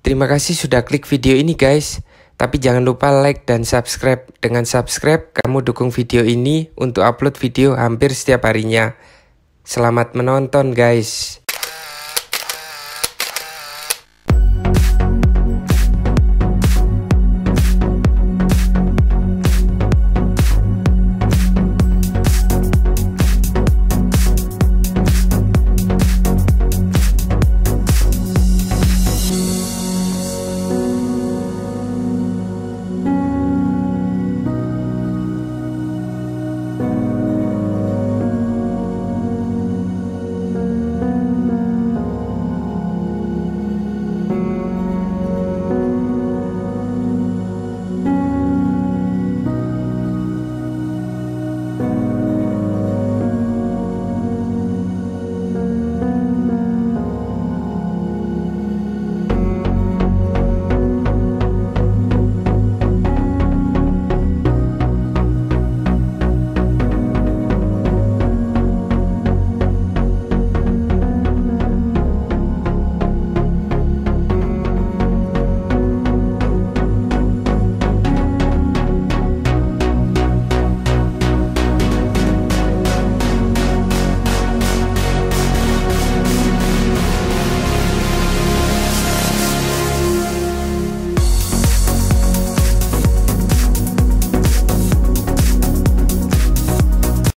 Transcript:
Terima kasih sudah klik video ini guys. Tapi jangan lupa like dan subscribe. Dengan subscribe, kamu dukung video ini untuk upload video hampir setiap harinya. Selamat menonton guys.